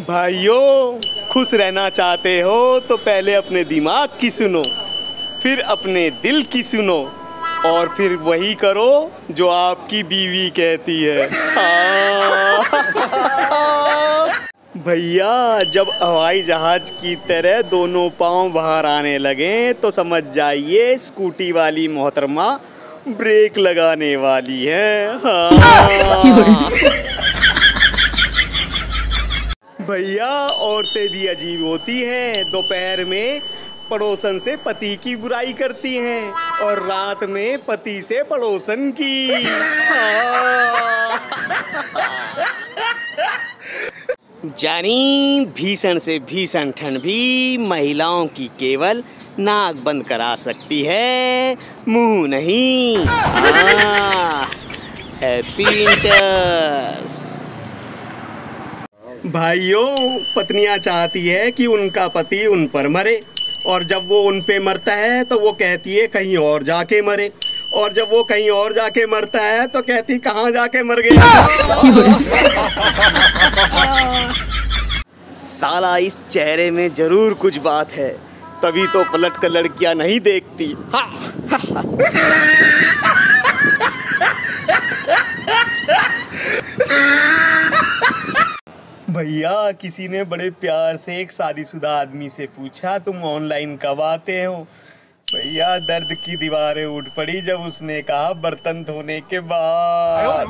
भाइयों, खुश रहना चाहते हो तो पहले अपने दिमाग की सुनो, फिर अपने दिल की सुनो और फिर वही करो जो आपकी बीवी कहती है। भैया, जब हवाई जहाज की तरह दोनों पांव बाहर आने लगे तो समझ जाइए स्कूटी वाली मोहतरमा ब्रेक लगाने वाली है। भैया, औरतें भी अजीब होती हैं। दोपहर में पड़ोसन से पति की बुराई करती हैं और रात में पति से पड़ोसन की। जानी, भीषण से भीषण ठंड भी महिलाओं की केवल नाक बंद करा सकती है, मुंह नहीं। Happy winters. भाइयों, पत्नियां चाहती है कि उनका पति उन पर मरे और जब वो उन पे मरता है तो वो कहती है कहीं और जाके मरे, और जब वो कहीं और जाके मरता है तो कहती कहाँ जाके मर गया। साला, इस चेहरे में जरूर कुछ बात है, तभी तो पलट कर लड़कियां नहीं देखती। भैया, किसी ने बड़े प्यार से एक शादीशुदा आदमी से पूछा, तुम ऑनलाइन कब आते हो? भैया, दर्द की दीवारें उठ पड़ी जब उसने कहा बर्तन धोने के बाद।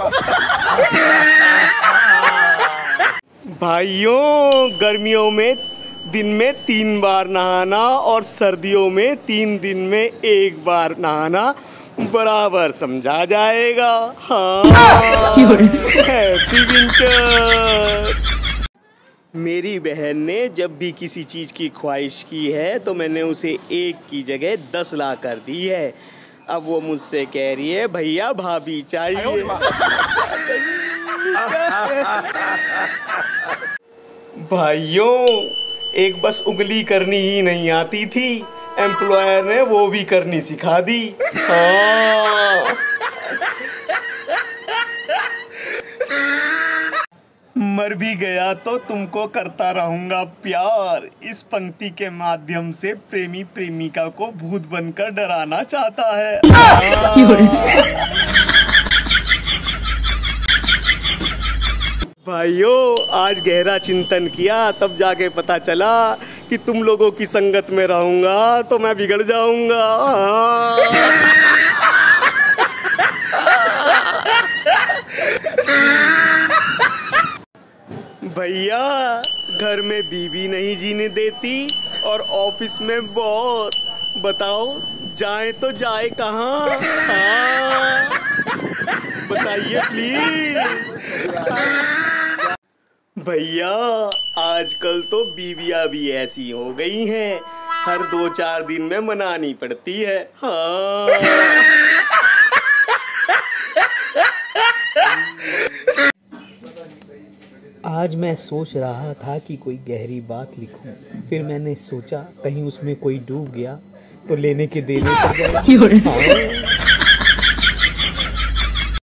भाइयों, गर्मियों में दिन में 3 बार नहाना और सर्दियों में 3 दिन में 1 बार नहाना बराबर समझा जाएगा। हाँ, हैप्पी विंटर्स। मेरी बहन ने जब भी किसी चीज़ की ख्वाहिश की है तो मैंने उसे 1 की जगह 10 ला कर दी है। अब वो मुझसे कह रही है भैया भाभी चाहिए। भाइयों, एक बस उंगली करनी ही नहीं आती थी, एम्प्लॉयर ने वो भी करनी सिखा दी। हाँ। मर भी गया तो तुमको करता रहूंगा प्यार, इस पंक्ति के माध्यम से प्रेमी प्रेमिका को भूत बनकर डराना चाहता है। भाइयों, आज गहरा चिंतन किया तब जाके पता चला कि तुम लोगों की संगत में रहूंगा तो मैं बिगड़ जाऊंगा। भैया, घर में बीवी नहीं जीने देती और ऑफिस में बॉस, बताओ जाए तो जाए कहाँ? बताइए प्लीज। भैया, आजकल तो बीवियां भी ऐसी हो गई हैं, हर 2-4 दिन में मनानी पड़ती है। हाँ। आज मैं सोच रहा था कि कोई गहरी बात लिखूं, फिर मैंने सोचा कहीं उसमें कोई डूब गया तो लेने के देने पड़ जाए।